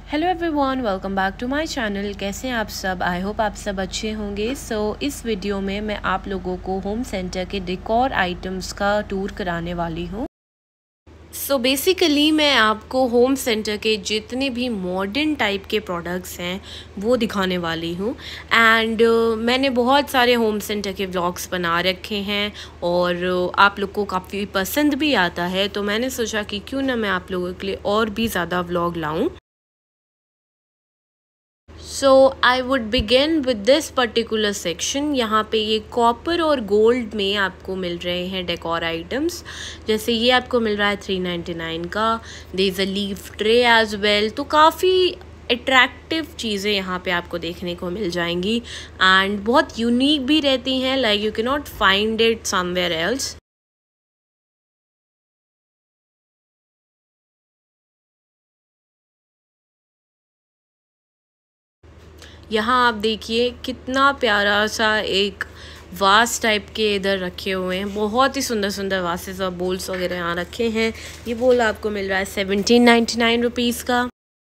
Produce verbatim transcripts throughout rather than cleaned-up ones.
Hello everyone, welcome back to my channel. कैसे हैं आप सब? आई होप आप सब अच्छे होंगे। सो so, इस वीडियो में मैं आप लोगों को होम सेंटर के डेकोर आइटम्स का टूर कराने वाली हूँ। सो so, बेसिकली मैं आपको होम सेंटर के जितने भी मॉडर्न टाइप के प्रोडक्ट्स हैं वो दिखाने वाली हूँ। एंड uh, मैंने बहुत सारे होम सेंटर के व्लॉग्स बना रखे हैं और uh, आप लोग को काफ़ी पसंद भी आता है, तो मैंने सोचा कि क्यों ना मैं आप लोगों के लिए और भी ज़्यादा व्लॉग लाऊँ। So I would begin with this particular section. यहाँ पे ये कॉपर और गोल्ड में आपको मिल रहे हैं डेकोर आइटम्स। जैसे ये आपको मिल रहा है थ्री नाइन्टी नाइन का। There is a leaf tray as well. तो काफ़ी अट्रैक्टिव चीज़ें यहाँ पे आपको देखने को मिल जाएंगी एंड बहुत यूनिक भी रहती हैं, like you can not find it somewhere else. यहाँ आप देखिए कितना प्यारा सा एक वास टाइप के इधर रखे हुए हैं। बहुत ही सुंदर सुंदर वासेस और बोल्स वगैरह यहाँ रखे हैं। ये बोल आपको मिल रहा है सेवनटीन नाइन्टी नाइन रुपीज़ का।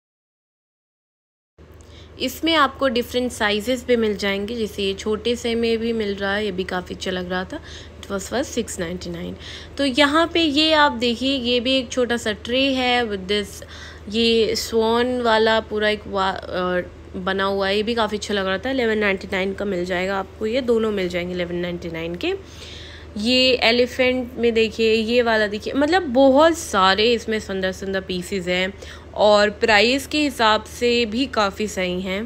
इसमें आपको डिफरेंट साइजेस भी मिल जाएंगे, जैसे ये छोटे से में भी मिल रहा है, ये भी काफ़ी अच्छा लग रहा था। It was first six ninety nine. तो यहाँ पे ये आप देखिए, ये भी एक छोटा सा ट्रे है विद दिस, ये स्वॉन वाला पूरा एक वा आ, बना हुआ है। ये भी काफ़ी अच्छा लग रहा था। एलेवन नाइन्टी नाइन का मिल जाएगा आपको, ये दोनों मिल जाएंगे एलेवन नाइन्टी नाइन के। ये एलिफेंट में देखिए, ये वाला देखिए, मतलब बहुत सारे इसमें सुंदर सुंदर पीसीज हैं और प्राइस के हिसाब से भी काफ़ी सही हैं।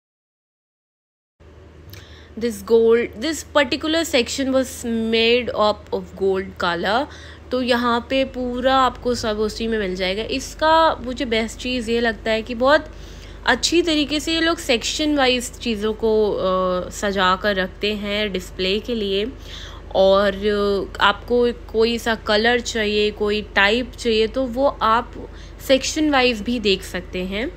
This gold this particular section was made up of gold colour. तो यहाँ पे पूरा आपको सब उसी में मिल जाएगा। इसका मुझे बेस्ट चीज़ ये लगता है कि बहुत अच्छी तरीके से ये लोग सेक्शन वाइज चीज़ों को आ, सजा कर रखते हैं डिस्प्ले के लिए। और आपको कोई सा कलर चाहिए, कोई टाइप चाहिए, तो वो आप सेक्शन वाइज भी देख सकते हैं।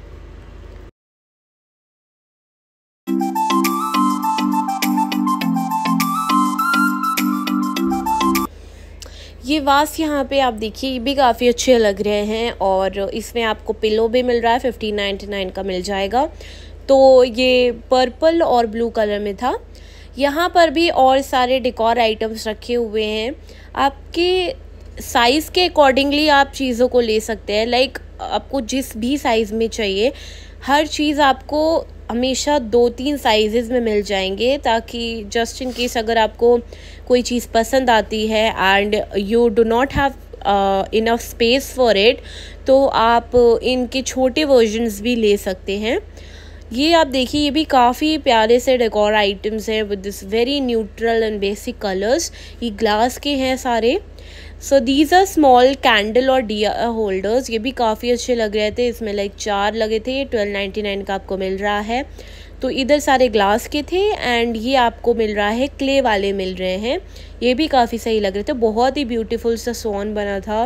ये वास यहाँ पे आप देखिए, ये भी काफ़ी अच्छे लग रहे हैं और इसमें आपको पिलो भी मिल रहा है, फिफ्टीन नाइन्टी नाइन का मिल जाएगा। तो ये पर्पल और ब्लू कलर में था। यहाँ पर भी और सारे डेकोर आइटम्स रखे हुए हैं। आपके साइज़ के अकॉर्डिंगली आप चीज़ों को ले सकते हैं। लाइक आपको जिस भी साइज़ में चाहिए, हर चीज़ आपको हमेशा दो तीन साइजेस में मिल जाएंगे, ताकि जस्ट इन केस अगर आपको कोई चीज़ पसंद आती है and you do not have enough space for it, तो आप इनके छोटे वर्जन्स भी ले सकते हैं। ये आप देखिए, ये भी काफ़ी प्यारे से डेकोर आइटम्स हैं with this very neutral and basic colours. ये ग्लास के हैं सारे। So these are small candle और डिया होल्डर्स। ये भी काफ़ी अच्छे लग रहे थे। इसमें लाइक चार लगे थे। ये ट्वेल्व नाइन्टी नाइन का आपको मिल रहा है। तो इधर सारे ग्लास के थे एंड ये आपको मिल रहा है क्ले वाले मिल रहे हैं। ये भी काफ़ी सही लग रहे थे। बहुत ही ब्यूटीफुल सा स्वॉन बना था।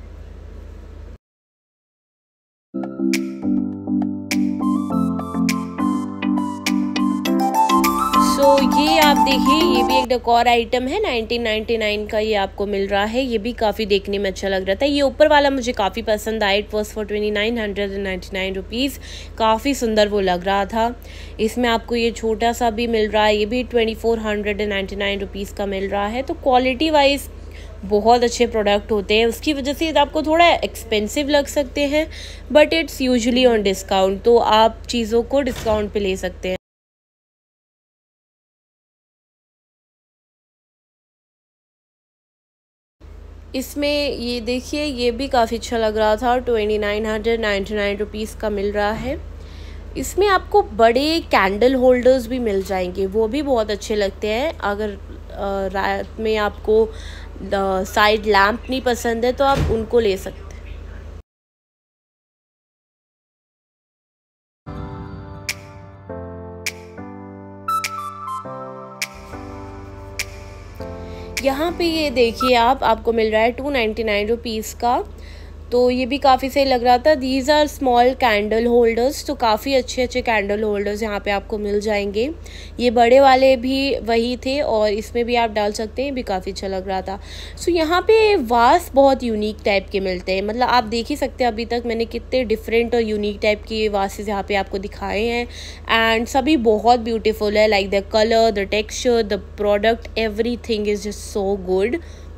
तो ये आप देखिए, ये भी एक डेकोर आइटम है, नाइनटीन नाइन्टी नाइन का ये आपको मिल रहा है। ये भी काफ़ी देखने में अच्छा लग रहा था। ये ऊपर वाला मुझे काफ़ी पसंद आया। It was for twenty nine hundred and ninety nine rupees. काफ़ी सुंदर वो लग रहा था। इसमें आपको ये छोटा सा भी मिल रहा है। ये भी twenty four hundred and ninety nine rupees का मिल रहा है। तो क्वालिटी वाइज बहुत अच्छे प्रोडक्ट होते हैं। उसकी वजह से आपको थोड़ा एक्सपेंसिव लग सकते हैं, but it's usually on discount, तो आप चीज़ों को डिस्काउंट पे ले सकते हैं। इसमें ये देखिए, ये भी काफ़ी अच्छा लग रहा था। Twenty nine hundred ninety nine rupees का मिल रहा है। इसमें आपको बड़े कैंडल होल्डर्स भी मिल जाएंगे, वो भी बहुत अच्छे लगते हैं। अगर रात में आपको साइड लैम्प नहीं पसंद है तो आप उनको ले सकते हैं। यहाँ पे ये देखिए, आप आपको मिल रहा है टू नाइन्टी नाइन रुपीज़ का। तो ये भी काफ़ी सही लग रहा था। These are small candle holders, तो काफ़ी अच्छे अच्छे कैंडल होल्डर्स यहाँ पे आपको मिल जाएंगे। ये बड़े वाले भी वही थे और इसमें भी आप डाल सकते हैं, भी काफ़ी अच्छा लग रहा था। सो यहाँ पे वास बहुत यूनिक टाइप के मिलते हैं, मतलब आप देख ही सकते हैं अभी तक मैंने कितने डिफरेंट और यूनिक टाइप के वासेस यहाँ पे आपको दिखाए हैं, एंड सभी बहुत ब्यूटीफुल है। Like the colour, the texture, the product, everything is just so good.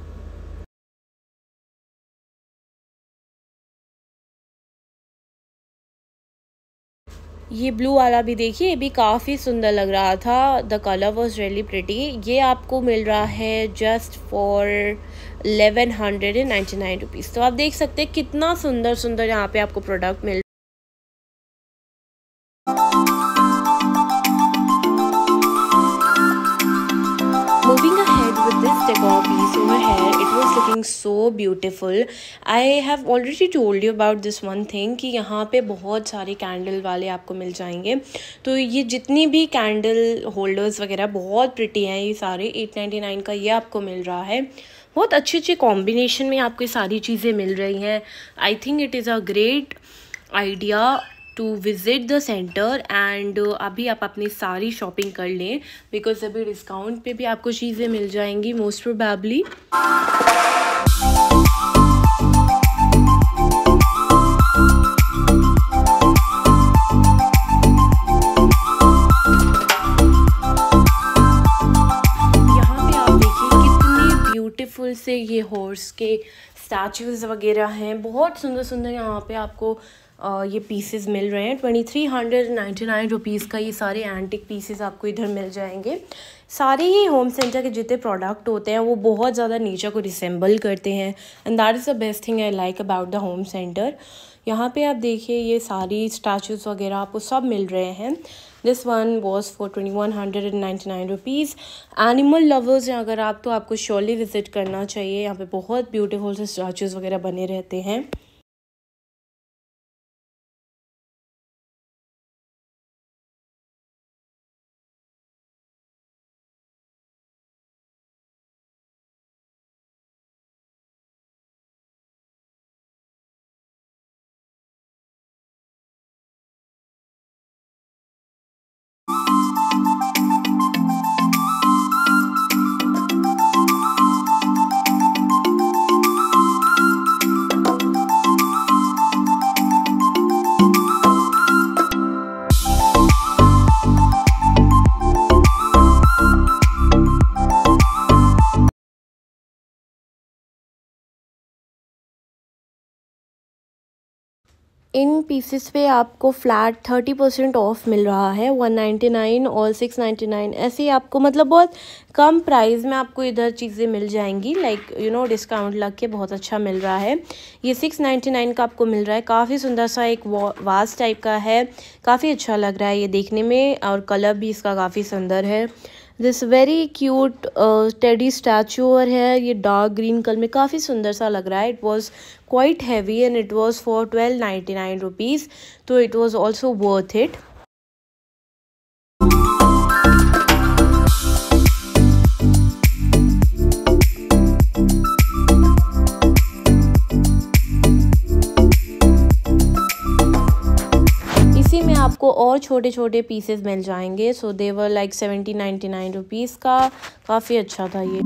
ये ब्लू वाला भी देखिए, ये भी काफ़ी सुंदर लग रहा था। The colour was really pretty. ये आपको मिल रहा है just for eleven hundred and ninety nine rupees. तो आप देख सकते हैं कितना सुंदर सुंदर यहाँ पे आपको प्रोडक्ट मिल। Moving ahead with this decor piece over here, it was looking so beautiful. I have already told you about this one thing कि यहाँ पे बहुत सारे कैंडल वाले आपको मिल जाएंगे। तो ये जितनी भी कैंडल होल्डर्स वगैरह बहुत प्रिटी हैं, ये सारे एट नाइन्टी नाइन का ये आपको मिल रहा है। बहुत अच्छे अच्छे कॉम्बिनेशन में आपको ये सारी चीज़ें मिल रही हैं। I think it is a great idea to visit the centre, and अभी आप अपनी सारी शॉपिंग कर लें, बिकॉज अभी डिस्काउंट पे भी आपको चीज़ें मिल जाएंगी मोस्ट प्रोबेबली। यहाँ पे आप देखिए कितने ब्यूटीफुल से ये हॉर्स के स्टैचूज़ वगैरह हैं। बहुत सुंदर सुंदर यहाँ पे आपको Uh, ये पीसेस मिल रहे हैं। Twenty three hundred ninety nine rupees का ये सारे एंटिक पीसेस आपको इधर मिल जाएंगे। सारे ही होम सेंटर के जितने प्रोडक्ट होते हैं वो बहुत ज़्यादा नेचर को रिसेंबल करते हैं, and that is the best thing I like about the home centre. यहाँ पे आप देखिए ये सारी स्टैचूज़ वगैरह आपको सब मिल रहे हैं। This one was for twenty one hundred and ninety nine rupees. Animal lovers हैं अगर आप, तो आपको श्योरली विज़िट करना चाहिए। यहाँ पे बहुत ब्यूटीफुल से स्टैचूज़ वगैरह बने रहते हैं। इन पीसेस पे आपको फ्लैट थर्टी परसेंट ऑफ मिल रहा है। वन नाइन्टी नाइन और सिक्स नाइन्टी नाइन ऐसे ही आपको, मतलब बहुत कम प्राइस में आपको इधर चीज़ें मिल जाएंगी। लाइक यू नो डिस्काउंट लग के बहुत अच्छा मिल रहा है। ये सिक्स नाइन्टी नाइन का आपको मिल रहा है। काफ़ी सुंदर सा एक वास टाइप का है, काफ़ी अच्छा लग रहा है ये देखने में, और कलर भी इसका काफ़ी सुंदर है। This very cute teddy statue और है ये डार्क ग्रीन कलर में, काफ़ी सुंदर सा लग रहा है। It was quite heavy and it was for twelve ninety nine rupees, तो it was also worth it. आपको और छोटे छोटे पीसेस मिल जाएंगे। So they were like seventy ninety nine rupees का, काफ़ी अच्छा था ये।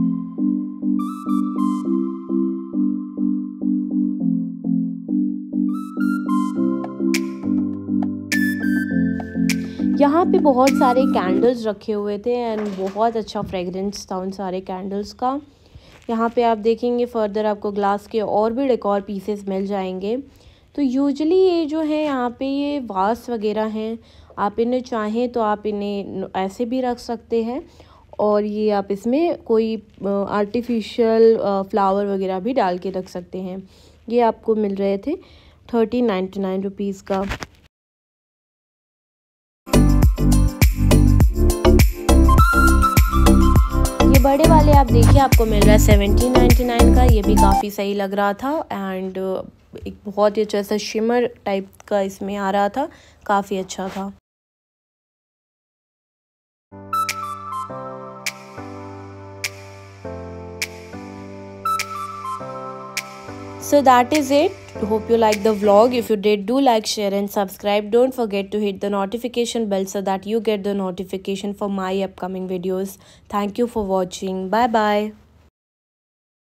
यहाँ पे बहुत सारे कैंडल्स रखे हुए थे एंड बहुत अच्छा फ्रेगरेंस था उन सारे कैंडल्स का। यहाँ पे आप देखेंगे फर्दर आपको ग्लास के और भी डेकोर पीसेस मिल जाएंगे। तो यूजुअली ये जो है यहाँ पे ये वास वगैरह हैं, आप इन्हें चाहें तो आप इन्हें ऐसे भी रख सकते हैं, और ये आप इसमें कोई आर्टिफिशियल फ्लावर वगैरह भी डाल के रख सकते हैं। ये आपको मिल रहे थे थर्टी नाइन्टी नाइन रुपीज़ का। ये बड़े वाले आप देखिए आपको मिल रहा है सेवेंटी नाइन्टी नाइन का। ये भी काफ़ी सही लग रहा था एंड एक बहुत ही अच्छा सा शिमर टाइप का इसमें आ रहा था, काफ़ी अच्छा था। So that is it. Hope you like the vlog. If you did, do like, share and subscribe. Don't forget to hit the notification bell so that you get the notification for my upcoming videos. Thank you for watching. Bye bye.